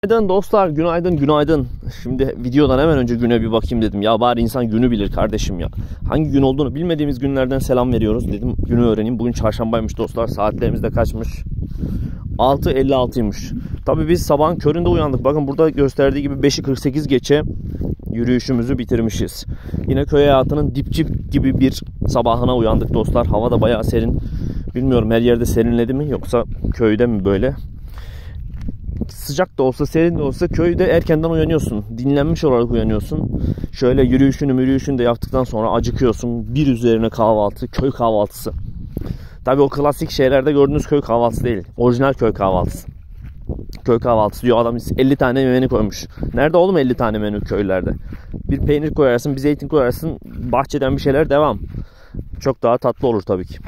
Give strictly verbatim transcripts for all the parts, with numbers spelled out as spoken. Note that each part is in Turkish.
Günaydın dostlar, günaydın günaydın. Şimdi videodan hemen önce güne bir bakayım dedim. Ya bari insan günü bilir kardeşim ya. Hangi gün olduğunu bilmediğimiz günlerden selam veriyoruz dedim. Günü öğreneyim. Bugün çarşambaymış dostlar. Saatlerimiz de kaçmış? altı elli altıymış. Tabii biz sabahın köründe uyandık. Bakın burada gösterdiği gibi beşi kırk sekiz geçe yürüyüşümüzü bitirmişiz. Yine köy hayatının dipçik gibi bir sabahına uyandık dostlar. Hava da bayağı serin. Bilmiyorum her yerde serinledi mi yoksa köyde mi böyle? Sıcak da olsa serin de olsa köyde erkenden uyanıyorsun. Dinlenmiş olarak uyanıyorsun. Şöyle yürüyüşünü yürüyüşünü de yaptıktan sonra acıkıyorsun. Bir üzerine kahvaltı, köy kahvaltısı. Tabii o klasik şeylerde gördüğünüz köy kahvaltısı değil. Orijinal köy kahvaltısı. Köy kahvaltısı diyor adam, elli tane menü koymuş. Nerede oğlum elli tane menü köylerde? Bir peynir koyarsın, bir zeytin koyarsın, bahçeden bir şeyler devam. Çok daha tatlı olur tabii ki.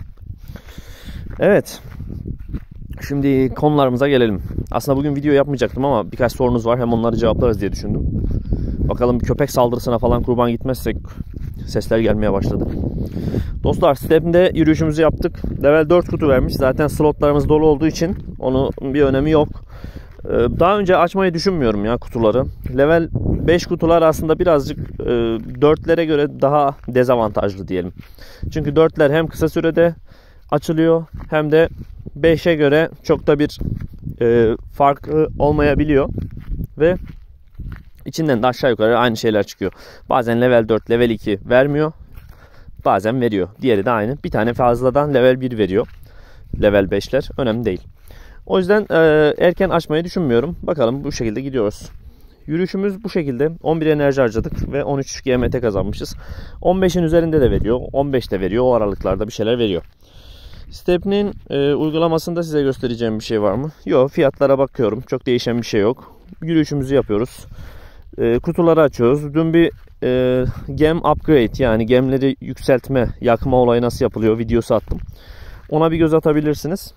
Evet. Şimdi konularımıza gelelim. Aslında bugün video yapmayacaktım ama birkaç sorunuz var. Hem onları cevaplarız diye düşündüm. Bakalım bir köpek saldırısına falan kurban gitmezsek, sesler gelmeye başladı. Dostlar, Step'de yürüyüşümüzü yaptık. Level dört kutu vermiş. Zaten slotlarımız dolu olduğu için onun bir önemi yok. Daha önce açmayı düşünmüyorum ya kutuları. Level beş kutular aslında birazcık dörtlere göre daha dezavantajlı diyelim. Çünkü dörtler hem kısa sürede açılıyor hem de beşe göre çok da bir e, farkı olmayabiliyor ve içinden de aşağı yukarı aynı şeyler çıkıyor. Bazen level dört, level iki vermiyor. Bazen veriyor. Diğeri de aynı. Bir tane fazladan level bir veriyor. Level beşler. Önemli değil. O yüzden e, erken açmayı düşünmüyorum. Bakalım, bu şekilde gidiyoruz. Yürüyüşümüz bu şekilde. on bir enerji harcadık ve on üç G M T kazanmışız. on beşin üzerinde de veriyor. on beş de veriyor. O aralıklarda bir şeyler veriyor. Step'nin e, uygulamasında size göstereceğim bir şey var mı? Yok, fiyatlara bakıyorum. Çok değişen bir şey yok. Yürüyüşümüzü yapıyoruz. E, kutuları açıyoruz. Dün bir e, gem upgrade, yani gemleri yükseltme, yakma olayı nasıl yapılıyor videosu attım. Ona bir göz atabilirsiniz.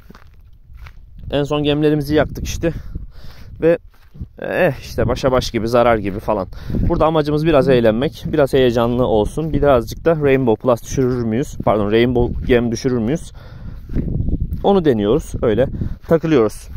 En son gemlerimizi yaktık işte. Ve eh işte başa baş gibi, zarar gibi falan. Burada amacımız biraz eğlenmek. Biraz heyecanlı olsun. Birazcık da Rainbow Plus düşürür müyüz? Pardon, Rainbow Gem düşürür müyüz? Onu deniyoruz. Öyle takılıyoruz.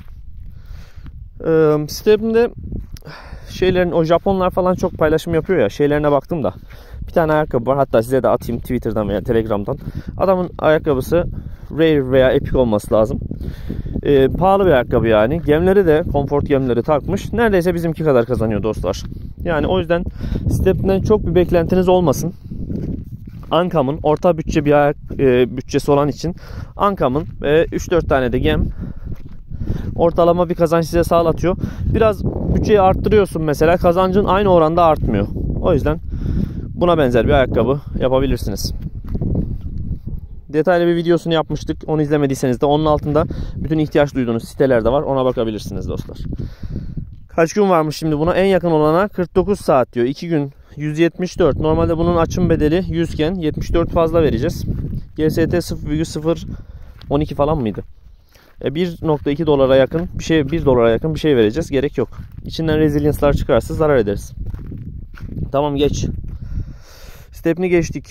Ee, Step'imde şeylerin, o Japonlar falan çok paylaşım yapıyor ya. Şeylerine baktım da. Bir tane ayakkabı var. Hatta size de atayım Twitter'dan veya Telegram'dan. Adamın ayakkabısı Rare veya Epic olması lazım. Ee, pahalı bir ayakkabı yani. Gemleri de Comfort gemleri takmış. Neredeyse bizimki kadar kazanıyor dostlar. Yani o yüzden Step'den çok bir beklentiniz olmasın. Ankam'ın orta bütçe bir ayak, e, bütçesi olan için Ankam'ın e, üç dört tane de gem ortalama bir kazanç size sağlatıyor. Biraz bütçeyi arttırıyorsun mesela, kazancın aynı oranda artmıyor. O yüzden buna benzer bir ayakkabı yapabilirsiniz. Detaylı bir videosunu yapmıştık. Onu izlemediyseniz de onun altında bütün ihtiyaç duyduğunuz siteler de var. Ona bakabilirsiniz dostlar. Kaç gün varmış şimdi buna? En yakın olana kırk dokuz saat diyor. iki gün yüz yetmiş dört. Normalde bunun açım bedeli yüz iken yetmiş dört fazla vereceğiz. G S T sıfır virgül sıfır on iki falan mıydı? E bir nokta iki dolara yakın bir şey, bir dolara yakın bir şey vereceğiz. Gerek yok. İçinden resilience'lar çıkarsa zarar ederiz. Tamam, geç. Step'ini geçtik.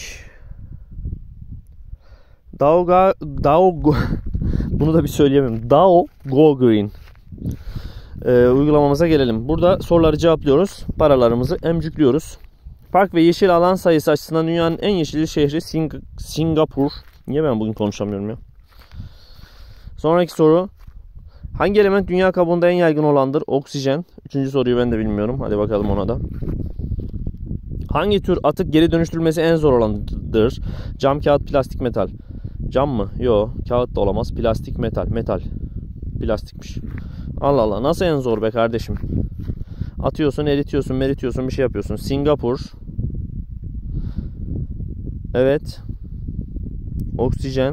Dao Ga, Dao Go, bunu da bir söyleyemem. Dao Go Green. Ee, uygulamamıza gelelim. Burada soruları cevaplıyoruz. Paralarımızı emcükliyoruz. Park ve yeşil alan sayısı açısından dünyanın en yeşil şehri Sing Singapur. Niye ben bugün konuşamıyorum ya? Sonraki soru. Hangi element dünya kabuğunda en yaygın olandır? Oksijen. Üçüncü soruyu ben de bilmiyorum. Hadi bakalım ona da. Hangi tür atık geri dönüştürülmesi en zor olanıdır? Cam, kağıt, plastik, metal. Cam mı? Yok. Kağıt da olamaz. Plastik, metal. Metal. Plastikmiş. Allah Allah. Nasıl en zor be kardeşim? Atıyorsun, eritiyorsun, meritiyorsun, bir şey yapıyorsun. Singapur. Evet. Oksijen.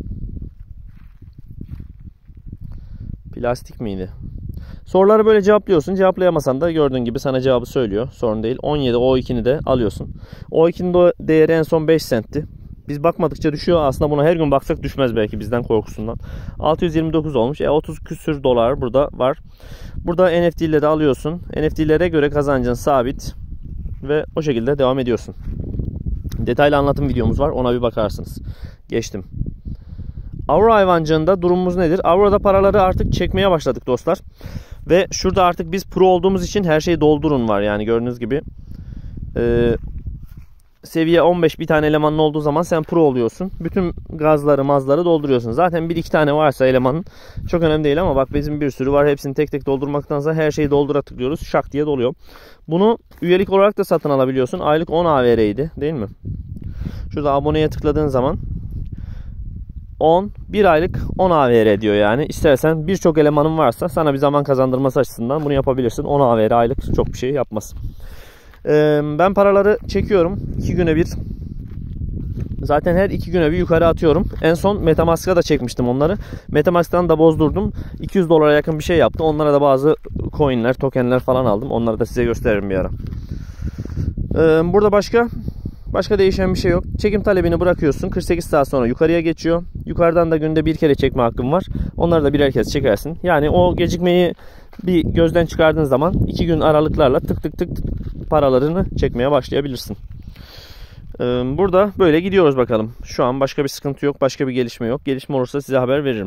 Plastik miydi? Soruları böyle cevaplıyorsun. Cevaplayamasan da gördüğün gibi sana cevabı söylüyor. Sorun değil. on yedi O ikini de alıyorsun. O ikinin de değeri en son beş sentti. Biz bakmadıkça düşüyor. Aslında buna her gün baksak düşmez belki, bizden korkusundan. altı yüz yirmi dokuz olmuş. E otuz küsür dolar burada var. Burada N F T'leri alıyorsun. N F T'lere göre kazancın sabit. Ve o şekilde devam ediyorsun. Detaylı anlatım videomuz var. Ona bir bakarsınız. Geçtim. Aurora hayvancığında durumumuz nedir? Aurora'da paraları artık çekmeye başladık dostlar. Ve şurada artık biz pro olduğumuz için her şeyi doldurun var yani gördüğünüz gibi. Ee, seviye on beş bir tane elemanın olduğu zaman sen pro oluyorsun. Bütün gazları mazları dolduruyorsun. Zaten bir iki tane varsa elemanın çok önemli değil ama bak bizim bir sürü var. Hepsini tek tek doldurmaktansa her şeyi doldura tıklıyoruz. Şak diye doluyor. Bunu üyelik olarak da satın alabiliyorsun. Aylık on A V R'ydi değil mi? Şurada aboneye tıkladığın zaman on, bir aylık on A V R diyor yani. İstersen birçok elemanın varsa sana bir zaman kazandırması açısından bunu yapabilirsin. on A V R aylık çok bir şey yapmaz. Ee, ben paraları çekiyorum. iki güne bir. Zaten her iki güne bir yukarı atıyorum. En son Metamask'a da çekmiştim onları. Metamask'tan da bozdurdum. iki yüz dolara yakın bir şey yaptı. Onlara da bazı coinler, tokenler falan aldım. Onları da size gösteririm bir ara. Ee, burada başka başka değişen bir şey yok. Çekim talebini bırakıyorsun. kırk sekiz saat sonra yukarıya geçiyor. Yukarıdan da günde bir kere çekme hakkın var. Onları da birer kez çekersin. Yani o gecikmeyi bir gözden çıkardığın zaman iki gün aralıklarla tık tık tık paralarını çekmeye başlayabilirsin. Burada böyle gidiyoruz bakalım. Şu an başka bir sıkıntı yok. Başka bir gelişme yok. Gelişme olursa size haber veririm.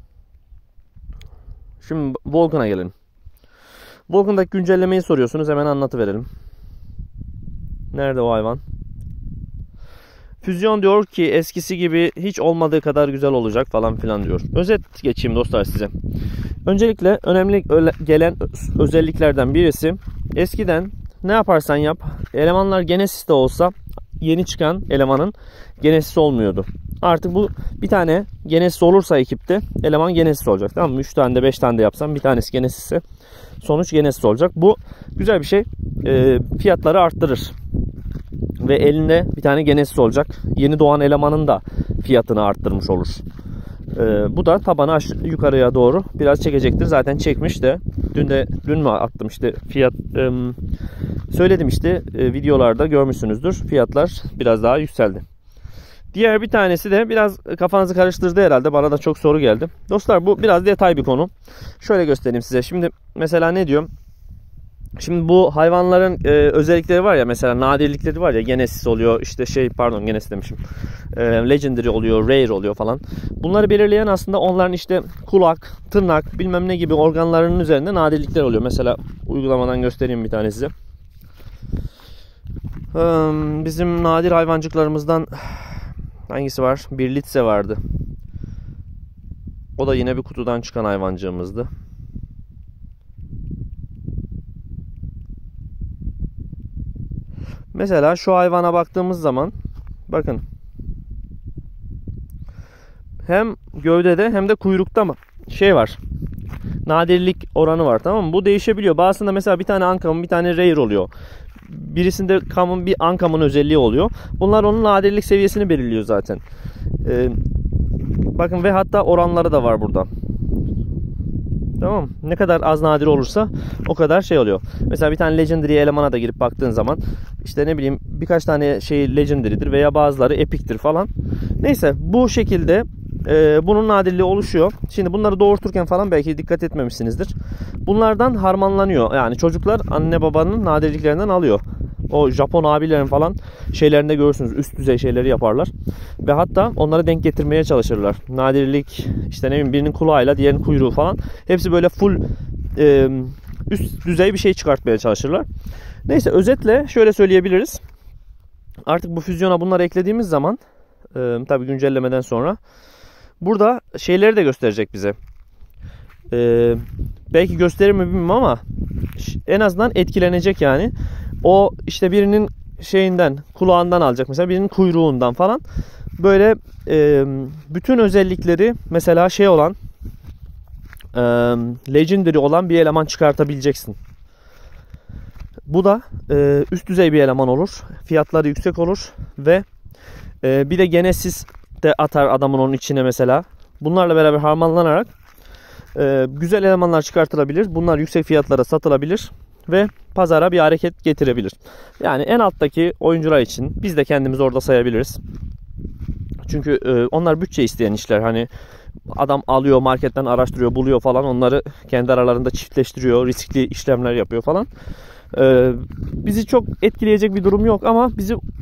Şimdi Vulcan'a gelelim. Vulcan'daki güncellemeyi soruyorsunuz. Hemen anlatıverelim. Nerede o hayvan? Füzyon diyor ki eskisi gibi hiç olmadığı kadar güzel olacak falan filan diyor. Özet geçeyim dostlar size. Öncelikle önemli gelen özelliklerden birisi eskiden ne yaparsan yap elemanlar Genesis'te olsa yeni çıkan elemanın Genesis olmuyordu. Artık bu bir tane Genesis olursa ekipte eleman Genesis olacak. Tamam mı? üç tane de beş tane de yapsam bir tanesi Genesis'e sonuç Genesis olacak. Bu güzel bir şey. E, fiyatları arttırır. Ve elinde bir tane Genesis olacak. Yeni doğan elemanın da fiyatını arttırmış olur. Ee, bu da tabanı aşağı, yukarıya doğru biraz çekecektir. Zaten çekmiş de. Dün de dün mü attım işte fiyat e, söyledim işte e, videolarda görmüşsünüzdür. Fiyatlar biraz daha yükseldi. Diğer bir tanesi de biraz kafanızı karıştırdı herhalde. Bana da çok soru geldi. Dostlar bu biraz detay bir konu. Şöyle göstereyim size. Şimdi mesela ne diyorum? Şimdi bu hayvanların e, özellikleri var ya, mesela nadirlikleri var ya, Genesis oluyor işte şey pardon Genesis demişim e, Legendary oluyor, Rare oluyor falan. Bunları belirleyen aslında onların işte kulak, tırnak bilmem ne gibi organlarının üzerinde nadirlikler oluyor. Mesela uygulamadan göstereyim bir tane size. Bizim nadir hayvancıklarımızdan hangisi var? Bir Litse vardı. O da yine bir kutudan çıkan hayvancığımızdı. Mesela şu hayvana baktığımız zaman bakın hem gövdede hem de kuyrukta mı şey var, nadirlik oranı var, tamam mı? Bu değişebiliyor. Bazısında mesela bir tane Uncommon bir tane Rare oluyor. Birisinde Common bir Uncommon özelliği oluyor. Bunlar onun nadirlik seviyesini belirliyor zaten. Ee, bakın ve hatta oranları da var burada. Tamam. Ne kadar az nadir olursa o kadar şey oluyor. Mesela bir tane Legendary elemana da girip baktığın zaman işte ne bileyim birkaç tane şey Legendary'dir veya bazıları Epic'tir falan. Neyse bu şekilde e, bunun nadirliği oluşuyor. Şimdi bunları doğurturken falan belki dikkat etmemişsinizdir. Bunlardan harmanlanıyor. Yani çocuklar anne babanın nadirliklerinden alıyor. O Japon abilerin falan şeylerinde görürsünüz. Üst düzey şeyleri yaparlar. Ve hatta onları denk getirmeye çalışırlar. Nadirlik işte ne bileyim birinin kulağıyla diğerinin kuyruğu falan. Hepsi böyle full e, üst düzey bir şey çıkartmaya çalışırlar. Neyse özetle şöyle söyleyebiliriz. Artık bu füzyona bunları eklediğimiz zaman e, tabii güncellemeden sonra burada şeyleri de gösterecek bize. E, belki gösterir mi bilmiyorum ama en azından etkilenecek yani. O işte birinin şeyinden, kulağından alacak mesela, birinin kuyruğundan falan. Böyle e, bütün özellikleri mesela şey olan e, Legendary olan bir eleman çıkartabileceksin. Bu da e, üst düzey bir eleman olur. Fiyatları yüksek olur ve e, bir de Genesis de atar adamın onun içine mesela. Bunlarla beraber harmanlanarak e, güzel elemanlar çıkartılabilir. Bunlar yüksek fiyatlara satılabilir ve pazara bir hareket getirebilir. Yani en alttaki oyuncular için biz de kendimizi orada sayabiliriz. Çünkü e, onlar bütçe isteyen işler. Hani adam alıyor, marketten araştırıyor, buluyor falan. Onları kendi aralarında çiftleştiriyor, riskli işlemler yapıyor falan. E, bizi çok etkileyecek bir durum yok ama bizi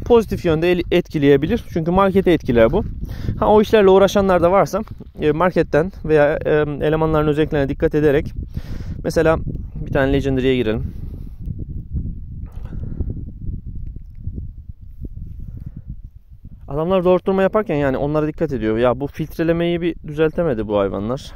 pozitif yönde etkileyebilir. Çünkü marketi etkiler bu. Ha, o işlerle uğraşanlar da varsa marketten veya elemanların özelliklerine dikkat ederek, mesela bir tane Legendary'e girelim. Adamlar doğurtturma yaparken yani onlara dikkat ediyor. Ya bu filtrelemeyi bir düzeltemedi bu hayvanlar.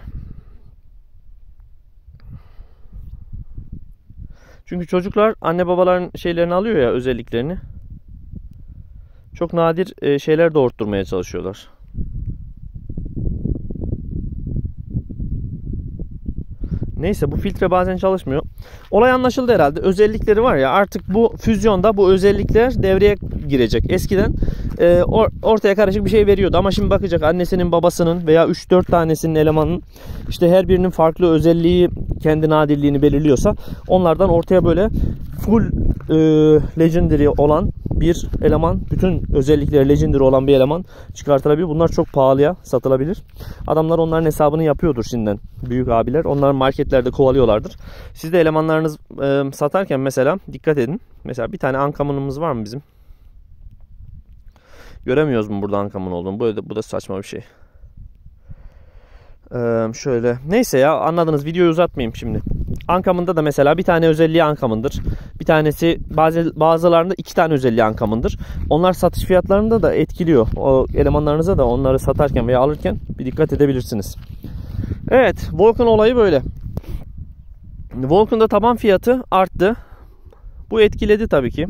Çünkü çocuklar anne babaların şeylerini alıyor ya, özelliklerini. Çok nadir şeyler doğurtturmaya çalışıyorlar. Neyse, bu filtre bazen çalışmıyor. Olay anlaşıldı herhalde. Özellikleri var ya, artık bu füzyonda bu özellikler devreye girecek. Eskiden e, or, ortaya karışık bir şey veriyordu ama şimdi bakacak annesinin, babasının veya üç dört tanesinin elemanın, işte her birinin farklı özelliği kendi nadirliğini belirliyorsa onlardan ortaya böyle full e, legendary olan bir eleman, bütün özellikleri legendary olan bir eleman çıkartılabilir. Bunlar çok pahalıya satılabilir. Adamlar onların hesabını yapıyordur şimdiden, büyük abiler. Onlar marketlerde kovalıyorlardır. Siz de elemanlarınız e, satarken mesela dikkat edin. Mesela bir tane Uncommon var mı bizim? Göremiyoruz mu burada Uncommon olduğunu? Bu da, bu da saçma bir şey. Ee, şöyle. Neyse ya, anladınız. Videoyu uzatmayayım şimdi. Uncommon'da da mesela bir tane özelliği Uncommon'dır. Bir tanesi, bazı bazılarında iki tane özelliği Uncommon'dır. Onlar satış fiyatlarında da etkiliyor. O elemanlarınıza da onları satarken veya alırken bir dikkat edebilirsiniz. Evet, Vulcan olayı böyle. Vulcan'da taban fiyatı arttı. Bu etkiledi tabii ki.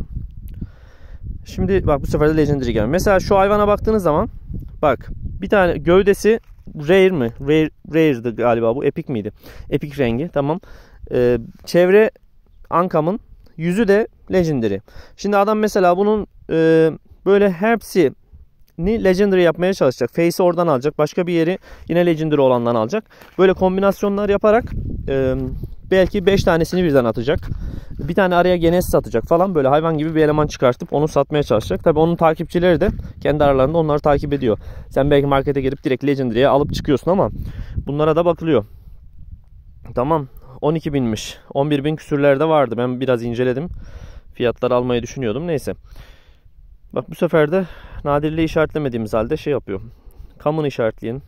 Şimdi bak, bu sefer de Legendary geldi. Mesela şu hayvana baktığınız zaman bak, bir tane gövdesi Rare mi? Rare, Rare'dı galiba bu. Epic miydi? Epic rengi. Tamam. Ee, çevre Uncommon. Yüzü de Legendary. Şimdi adam mesela bunun e, böyle hepsini Legendary yapmaya çalışacak. Face'i oradan alacak. Başka bir yeri yine Legendary olandan alacak. Böyle kombinasyonlar yaparak e, belki beş tanesini birden atacak. Bir tane araya Genesis satacak falan, böyle hayvan gibi bir eleman çıkartıp onu satmaya çalışacak. Tabii onun takipçileri de kendi aralarında onları takip ediyor. Sen belki markete girip direkt Legendary'ye alıp çıkıyorsun ama bunlara da bakılıyor. Tamam, on iki binmiş. on bir bin küsürlerde vardı. Ben biraz inceledim. Fiyatları almayı düşünüyordum. Neyse. Bak, bu sefer de nadirliği işaretlemediğimiz halde şey yapıyor. Common'ı işaretleyin.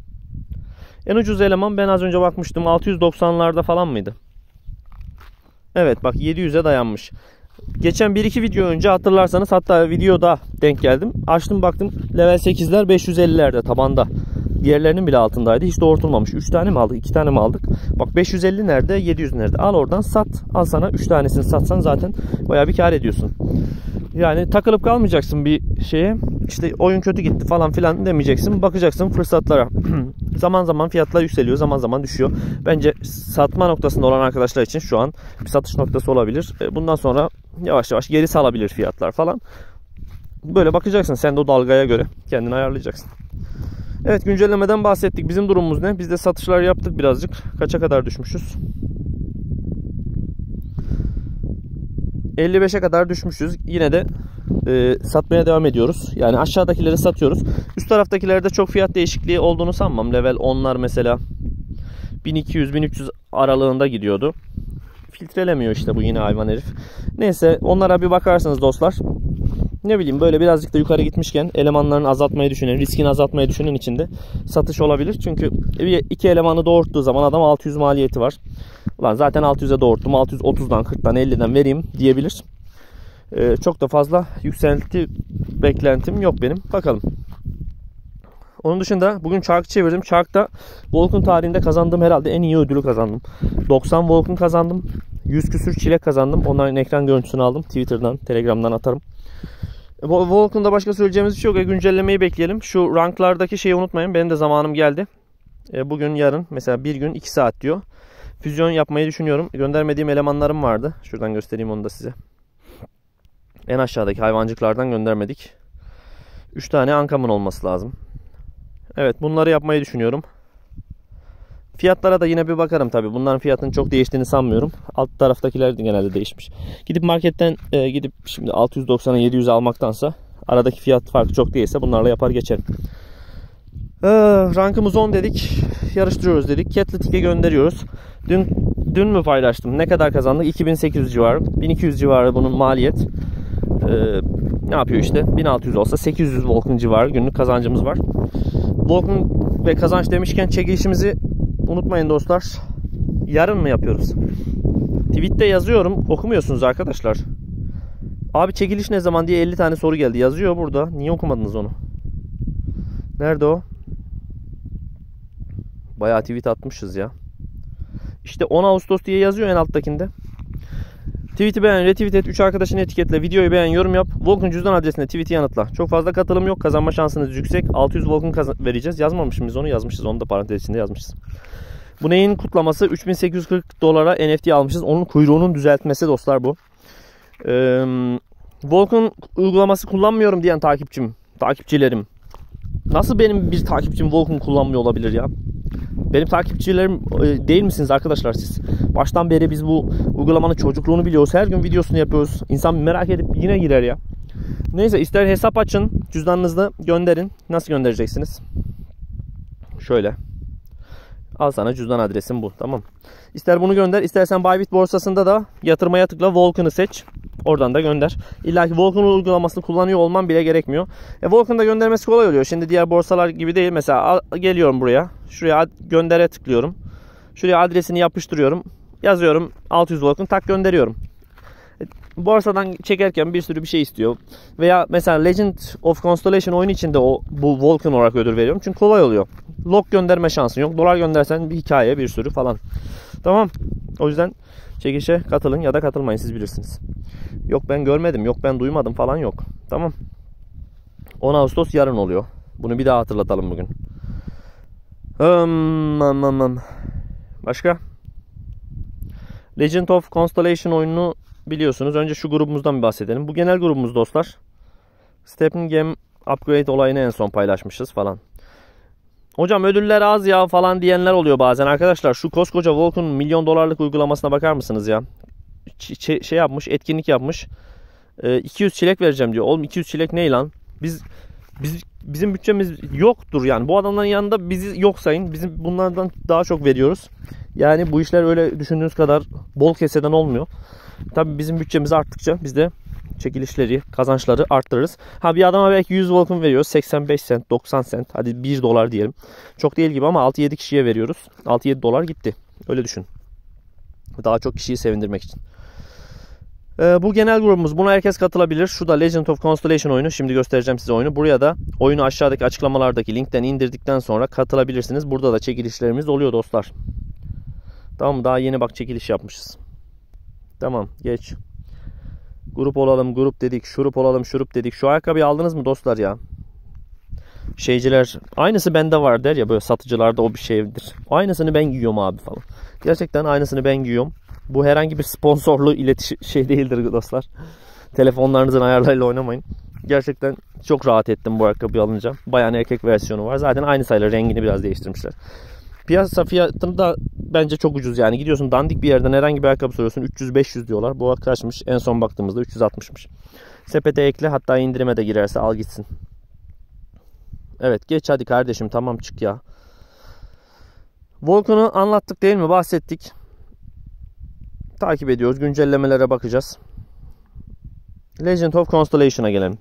En ucuz eleman, ben az önce bakmıştım, altı yüz doksanlarda falan mıydı? Evet bak, yedi yüze dayanmış. Geçen bir iki video önce hatırlarsanız, hatta videoda denk geldim. Açtım baktım, level sekizler beş yüz ellilerde tabanda. Diğerlerinin bile altındaydı. Hiç doğurtulmamış. üç tane mi aldık? iki tane mi aldık? Bak, beş yüz elli nerede? yedi yüz nerede? Al oradan sat. Al sana üç tanesini satsan zaten bayağı bir kar ediyorsun. Yani takılıp kalmayacaksın bir şeye. İşte oyun kötü gitti falan filan demeyeceksin. Bakacaksın fırsatlara. Zaman zaman fiyatlar yükseliyor, zaman zaman düşüyor. Bence satma noktasında olan arkadaşlar için şu an bir satış noktası olabilir. Bundan sonra yavaş yavaş geri salabilir fiyatlar falan. Böyle bakacaksın sen de o dalgaya göre kendini ayarlayacaksın. Evet, güncellemeden bahsettik. Bizim durumumuz ne? Biz de satışlar yaptık birazcık. Kaça kadar düşmüşüz? elli beşe kadar düşmüşüz. Yine de e, satmaya devam ediyoruz. Yani aşağıdakileri satıyoruz. Üst taraftakilerde çok fiyat değişikliği olduğunu sanmam. Level onlar mesela bin iki yüz bin üç yüz aralığında gidiyordu. Filtrelemiyor işte bu yine hayvan herif. Neyse, onlara bir bakarsınız dostlar. Ne bileyim, böyle birazcık da yukarı gitmişken elemanlarını azaltmayı düşünen, riskini azaltmayı düşünen için de satış olabilir. Çünkü bir iki elemanı doğurttuğu zaman adam altı yüz maliyeti var. Ulan zaten altı yüze doğurttum, altı yüz otuzdan kırktan elliden vereyim diyebilir. Ee, çok da fazla yükselti beklentim yok benim. Bakalım. Onun dışında bugün çark çevirdim. Çark'ta Vulcan tarihinde kazandığım herhalde en iyi ödülü kazandım. doksan Vulcan kazandım. yüz küsür çilek kazandım. Onların ekran görüntüsünü aldım. Twitter'dan, Telegram'dan atarım. Vulcan'da başka söyleyeceğimiz bir şey yok. E, güncellemeyi bekleyelim. Şu ranklardaki şeyi unutmayın. Benim de zamanım geldi. E, bugün, yarın mesela bir gün iki saat diyor. Füzyon yapmayı düşünüyorum. Göndermediğim elemanlarım vardı. Şuradan göstereyim onu da size. En aşağıdaki hayvancıklardan göndermedik. üç tane Uncommon olması lazım. Evet, bunları yapmayı düşünüyorum. Fiyatlara da yine bir bakarım tabi. Bunların fiyatının çok değiştiğini sanmıyorum. Alt taraftakiler de genelde değişmiş. Gidip marketten e, gidip şimdi altı yüz doksana yedi yüz almaktansa, aradaki fiyat farkı çok değilse bunlarla yapar geçerim. Ee, rankımız on dedik. Yarıştırıyoruz dedik. Catletik'e gönderiyoruz. Dün dün mü paylaştım? Ne kadar kazandık? iki bin sekiz yüz civarı. bin iki yüz civarı bunun maliyet. Ee, ne yapıyor işte? bin altı yüz olsa sekiz yüz Vulcan civarı günlük kazancımız var. Vulcan ve kazanç demişken çekilişimizi unutmayın dostlar. Yarın mı yapıyoruz? Tweet'te yazıyorum. Okumuyorsunuz arkadaşlar. Abi çekiliş ne zaman diye elli tane soru geldi. Yazıyor burada. Niye okumadınız onu? Nerede o? Bayağı tweet atmışız ya. İşte on Ağustos diye yazıyor en alttakinde. Tweet'i beğen, retweet et, üç arkadaşını etiketle, videoyu beğen, yorum yap. Vulcan cüzdan adresine tweet'i yanıtla. Çok fazla katılım yok. Kazanma şansınız yüksek. altı yüz Vulcan vereceğiz. Yazmamışız biz onu, yazmışız. Onu da parantez içinde yazmışız. Bu neyin kutlaması? üç bin sekiz yüz kırk dolara N F T almışız. Onun kuyruğunun düzeltmesi dostlar bu. Ee, Vulcan uygulaması kullanmıyorum diyen takipçim, takipçilerim. Nasıl benim bir takipçim Vulcan kullanmıyor olabilir ya? Benim takipçilerim değil misiniz arkadaşlar siz? Baştan beri biz bu uygulamanın çocukluğunu biliyoruz. Her gün videosunu yapıyoruz. İnsan merak edip yine girer ya. Neyse, ister hesap açın, cüzdanınızda gönderin. Nasıl göndereceksiniz? Şöyle. Al sana cüzdan adresim bu. Tamam. İster bunu gönder, istersen Bybit borsasında da yatırmaya tıkla, Vulcan'ı seç. Oradan da gönder. İlla ki Vulcan uygulamasını kullanıyor olman bile gerekmiyor. E, Vulcan'da göndermesi kolay oluyor. Şimdi diğer borsalar gibi değil. Mesela geliyorum buraya. Şuraya göndere tıklıyorum. Şuraya adresini yapıştırıyorum. Yazıyorum altı yüz Vulcan, tak gönderiyorum. E, borsadan çekerken bir sürü bir şey istiyor. Veya mesela Legend of Constellation oyunu içinde o bu Vulcan olarak ödül veriyorum. Çünkü kolay oluyor. Log gönderme şansın yok. Dolar göndersen bir hikaye, bir sürü falan. Tamam. O yüzden çekişe katılın ya da katılmayın, siz bilirsiniz. Yok ben görmedim, yok ben duymadım falan yok. Tamam. on Ağustos yarın oluyor. Bunu bir daha hatırlatalım bugün. Hmm, başka? Legend of Constellation oyununu biliyorsunuz. Önce şu grubumuzdan bir bahsedelim. Bu genel grubumuz dostlar. Stepping Game Upgrade olayını en son paylaşmışız falan. Hocam ödüller az ya falan diyenler oluyor bazen arkadaşlar. Şu koskoca Vulcan milyon dolarlık uygulamasına bakar mısınız ya? Ç şey yapmış, etkinlik yapmış. Ee, iki yüz çilek vereceğim diyor. Oğlum iki yüz çilek ne lan? Biz biz bizim bütçemiz yoktur yani. Bu adamların yanında bizi yok sayın. Bizim bunlardan daha çok veriyoruz. Yani bu işler öyle düşündüğünüz kadar bol keseden olmuyor. Tabii bizim bütçemiz arttıkça biz de çekilişleri, kazançları arttırırız. Ha, bir adama belki yüz Vulcan veriyoruz. seksen beş sent, doksan sent. Hadi bir dolar diyelim. Çok değil gibi ama altı yedi kişiye veriyoruz. altı yedi dolar gitti. Öyle düşün. Daha çok kişiyi sevindirmek için. Ee, bu genel grubumuz. Buna herkes katılabilir. Şu da Legend of Constellation oyunu. Şimdi göstereceğim size oyunu. Buraya da oyunu aşağıdaki açıklamalardaki linkten indirdikten sonra katılabilirsiniz. Burada da çekilişlerimiz oluyor dostlar. Tamam mı? Daha yeni bak çekiliş yapmışız. Tamam, geç. Grup olalım, grup dedik. Şurup olalım, şurup dedik. Şu ayakkabıyı aldınız mı dostlar ya? Şeyciler, aynısı bende var der ya, böyle satıcılarda o bir şeydir. Aynısını ben giyiyorum abi falan. Gerçekten aynısını ben giyiyorum. Bu herhangi bir sponsorlu iletişim şey değildir dostlar. Telefonlarınızın ayarlarıyla oynamayın. Gerçekten çok rahat ettim bu ayakkabıyı alınca. Bayan erkek versiyonu var. Zaten aynı sayılar, rengini biraz değiştirmişler. Piyasa fiyatını da bence çok ucuz yani. Gidiyorsun dandik bir yerden herhangi bir ayakkabı soruyorsun, üç yüz beş yüz diyorlar. Bu kaçmış? En son baktığımızda üç yüz altmışmış. Sepete ekle, hatta indirime de girerse al gitsin. Evet, geç hadi kardeşim, tamam çık ya. Vulcan'ı anlattık değil mi? Bahsettik. Takip ediyoruz. Güncellemelere bakacağız. Legend of Constellation'a gelelim.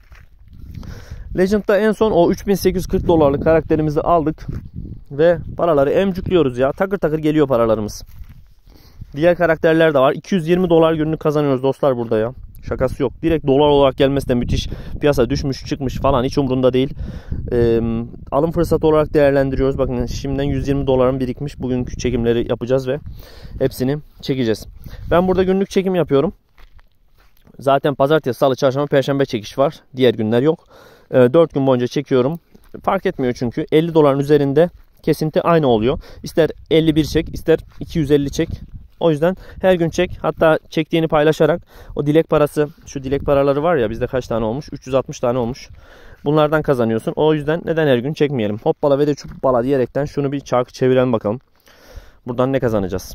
Legend'da en son o üç bin sekiz yüz kırk dolarlık karakterimizi aldık. Ve paraları emcükliyoruz ya. Takır takır geliyor paralarımız. Diğer karakterler de var. iki yüz yirmi dolar günlük kazanıyoruz dostlar burada ya. Şakası yok. Direkt dolar olarak gelmesi de müthiş. Piyasa düşmüş çıkmış falan hiç umurunda değil. Ee, alım fırsatı olarak değerlendiriyoruz. Bakın şimdiden yüz yirmi dolarım birikmiş. Bugünkü çekimleri yapacağız ve hepsini çekeceğiz. Ben burada günlük çekim yapıyorum. Zaten pazartesi, salı, çarşamba, perşembe çekiş var. Diğer günler yok. Ee, dört gün boyunca çekiyorum. Fark etmiyor çünkü. elli doların üzerinde kesinti aynı oluyor. İster elli bir çek, ister iki yüz elli çek. O yüzden her gün çek. Hatta çektiğini paylaşarak o dilek parası, şu dilek paraları var ya, bizde kaç tane olmuş? üç yüz altmış tane olmuş. Bunlardan kazanıyorsun. O yüzden neden her gün çekmeyelim? Hoppala ve de çuppala diyerekten şunu bir çarkı çevirelim bakalım. Buradan ne kazanacağız?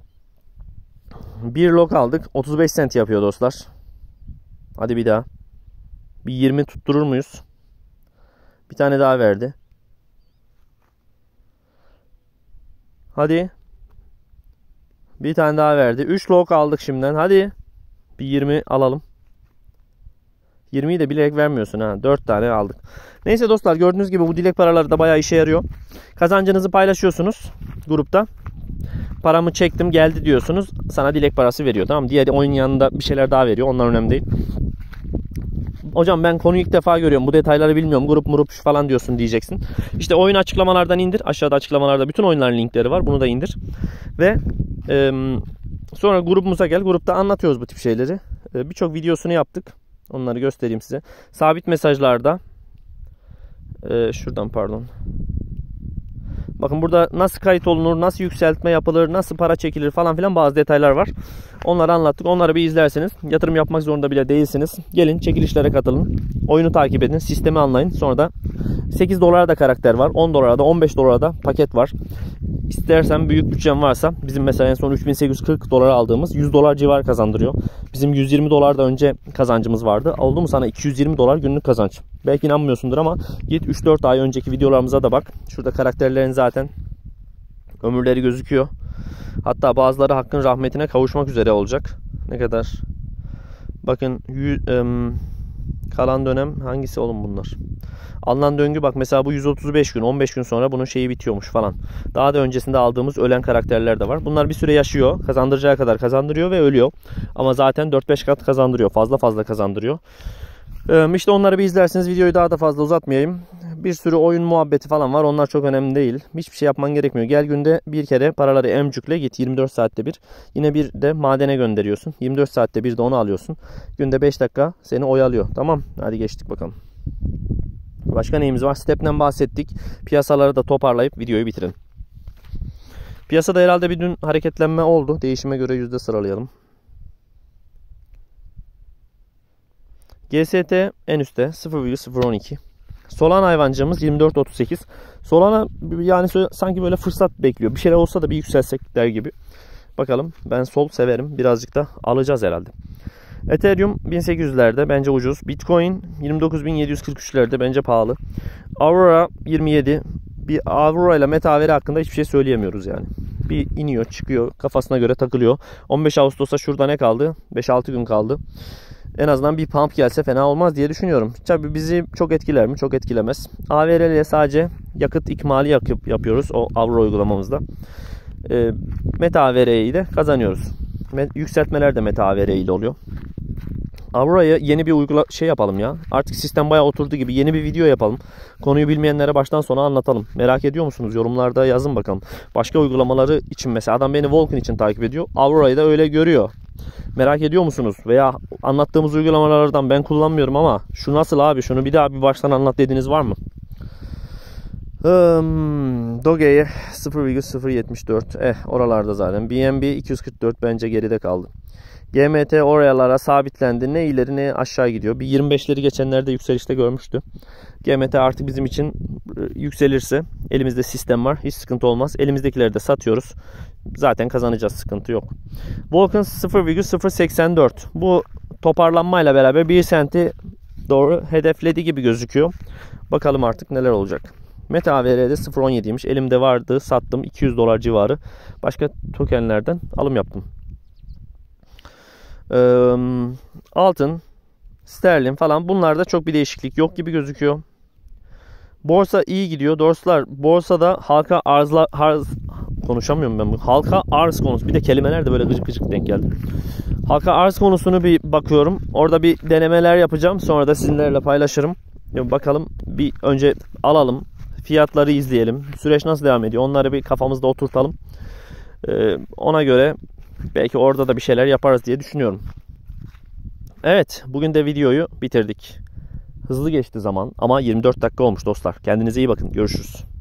Bir log aldık. otuz beş sent yapıyor dostlar. Hadi bir daha. Bir yirmi tutturur muyuz? Bir tane daha verdi. Hadi. Bir tane daha verdi. üç log aldık şimdiden. Hadi. Bir yirmi alalım. yirmiyi de bilerek vermiyorsun ha. dört tane aldık. Neyse dostlar, gördüğünüz gibi bu dilek paraları da bayağı işe yarıyor. Kazancınızı paylaşıyorsunuz grupta. Paramı çektim geldi diyorsunuz. Sana dilek parası veriyor. Tamam. Diğer oyun yanında bir şeyler daha veriyor. Onlar önemli değil. Hocam ben konuyu ilk defa görüyorum. Bu detayları bilmiyorum. Grup murup falan diyorsun diyeceksin. İşte oyun açıklamalardan indir. Aşağıda açıklamalarda bütün oyunların linkleri var. Bunu da indir. Ve e, sonra grubumuza gel. Grupta anlatıyoruz bu tip şeyleri. E, Birçok videosunu yaptık. Onları göstereyim size. Sabit mesajlarda e, şuradan pardon. Bakın burada nasıl kayıt olunur, nasıl yükseltme yapılır, nasıl para çekilir falan filan bazı detaylar var. Onları anlattık. Onları bir izlerseniz yatırım yapmak zorunda bile değilsiniz. Gelin çekilişlere katılın. Oyunu takip edin. Sistemi anlayın. Sonra da sekiz dolara da karakter var. on dolara da on beş dolara da paket var. İstersen büyük bütçen varsa bizim mesela en son üç bin sekiz yüz kırk dolara aldığımız yüz dolar civarı kazandırıyor. Bizim yüz yirmi dolar da önce kazancımız vardı. Oldu mu sana iki yüz yirmi dolar günlük kazanç. Belki inanmıyorsundur ama git üç dört ay önceki videolarımıza da bak. Şurada karakterlerin zaten ömürleri gözüküyor. Hatta bazıları hakkın rahmetine kavuşmak üzere olacak. Ne kadar? Bakın yüz, ım, kalan dönem hangisi oğlum bunlar? Alınan döngü bak mesela bu yüz otuz beş gün, on beş gün sonra bunun şeyi bitiyormuş falan. Daha da öncesinde aldığımız ölen karakterler de var. Bunlar bir süre yaşıyor. Kazandıracağı kadar kazandırıyor ve ölüyor. Ama zaten dört beş kat kazandırıyor. Fazla fazla kazandırıyor. İşte onları bir izlerseniz videoyu daha da fazla uzatmayayım. Bir sürü oyun muhabbeti falan var. Onlar çok önemli değil. Hiçbir şey yapman gerekmiyor. Gel günde bir kere paraları emcükle git. yirmi dört saatte bir. Yine bir de madene gönderiyorsun. yirmi dört saatte bir de onu alıyorsun. Günde beş dakika seni oyalıyor. Tamam. Hadi geçtik bakalım. Başka neyimiz var? Step'ten bahsettik. Piyasaları da toparlayıp videoyu bitirelim. Piyasada herhalde bir dün hareketlenme oldu. Değişime göre yüzde sıralayalım. G S T en üstte sıfır virgül sıfır on iki. Solana hayvancığımız yirmi dört otuz sekiz. Solana yani sanki böyle fırsat bekliyor. Bir şeyler olsa da bir yükselsek der gibi. Bakalım, ben sol severim. Birazcık da alacağız herhalde. Ethereum bin sekiz yüzlerde bence ucuz. Bitcoin yirmi dokuz bin yedi yüz kırk üçlerde bence pahalı. Aurora yirmi yedi. Bir Aurora ile Metaveri hakkında hiçbir şey söyleyemiyoruz yani. Bir iniyor çıkıyor kafasına göre takılıyor. on beş Ağustos'a şurada ne kaldı? beş altı gün kaldı. En azından bir pump gelse fena olmaz diye düşünüyorum. Tabii bizi çok etkiler mi? Çok etkilemez. A V R ile sadece yakıt ikmali yakıp yapıyoruz o Aurora uygulamamızda. E, Meta A V R'yi de kazanıyoruz. Yükseltmeler de Meta A V R ile oluyor. Aurora'ya yeni bir uygula şey yapalım ya. Artık sistem bayağı oturdu gibi. Yeni bir video yapalım. Konuyu bilmeyenlere baştan sona anlatalım. Merak ediyor musunuz? Yorumlarda yazın bakalım. Başka uygulamaları için mesela adam beni Vulkan için takip ediyor. Aurora'yı da öyle görüyor. Merak ediyor musunuz? Veya anlattığımız uygulamalardan ben kullanmıyorum ama şu nasıl abi? Şunu bir daha bir baştan anlat dediğiniz var mı? Hmm, Doge'ye sıfır virgül sıfır yetmiş dört. Eh oralarda zaten. B N B iki yüz kırk dört bence geride kaldı. G M T oralara sabitlendi. Ne ileri ne aşağı gidiyor. Bir yirmi beşleri geçenlerde yükselişte görmüştü. G M T artık bizim için yükselirse elimizde sistem var. Hiç sıkıntı olmaz. Elimizdekileri de satıyoruz. Zaten kazanacağız. Sıkıntı yok. Vulcan sıfır virgül sıfır seksen dört. Bu toparlanmayla beraber bir senti doğru hedefledi gibi gözüküyor. Bakalım artık neler olacak. Meta A V R'de sıfır virgül on yediymiş. Elimde vardı. Sattım. iki yüz dolar civarı. Başka tokenlerden alım yaptım. Ee, altın, sterlin falan bunlarda çok bir değişiklik yok gibi gözüküyor. Borsa iyi gidiyor. Dostlar borsada halka arzla arz konuşamıyorum ben bu. Halka arz konusu. Bir de kelimeler de böyle gıcık gıcık denk geldi. Halka arz konusunu bir bakıyorum. Orada bir denemeler yapacağım. Sonra da sizinlerle paylaşırım. Bakalım bir önce alalım. Fiyatları izleyelim. Süreç nasıl devam ediyor? Onları bir kafamızda oturtalım. Ee, ona göre belki orada da bir şeyler yaparız diye düşünüyorum. Evet, bugün de videoyu bitirdik. Hızlı geçti zaman ama yirmi dört dakika olmuş dostlar. Kendinize iyi bakın. Görüşürüz.